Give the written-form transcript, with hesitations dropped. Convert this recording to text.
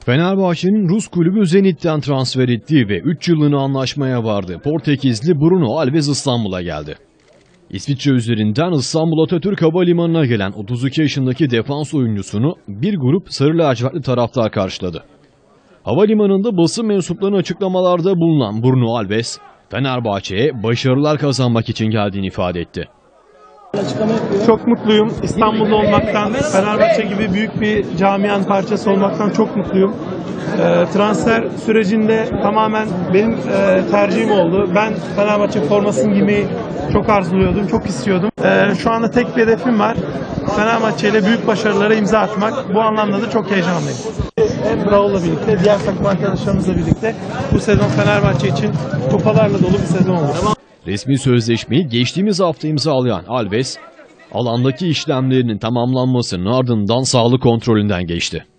Fenerbahçe'nin Rus kulübü Zenit'ten transfer ettiği ve 3 yıllığına anlaşmaya vardı. Portekizli Bruno Alves İstanbul'a geldi. İsviçre üzerinden İstanbul Atatürk Havalimanı'na gelen 32 yaşındaki defans oyuncusunu bir grup sarı lacivertli taraftar karşıladı. Havalimanında basın mensuplarının açıklamalarda bulunan Bruno Alves, Fenerbahçe'ye başarılar kazanmak için geldiğini ifade etti. Çok mutluyum. İstanbul'da olmaktan, Fenerbahçe gibi büyük bir camianın parçası olmaktan çok mutluyum. Transfer sürecinde tamamen benim tercihim oldu. Ben Fenerbahçe formasını giymeyi çok arzuluyordum, çok istiyordum. Şu anda tek bir hedefim var. Fenerbahçe ile büyük başarılara imza atmak. Bu anlamda da çok heyecanlıyım. Bravo'la birlikte, diğer takım arkadaşlarımızla birlikte bu sezon Fenerbahçe için kupalarla dolu bir sezon olur. Resmi sözleşmeyi geçtiğimiz hafta imzalayan Alves, alandaki işlemlerinin tamamlanmasının ardından sağlık kontrolünden geçti.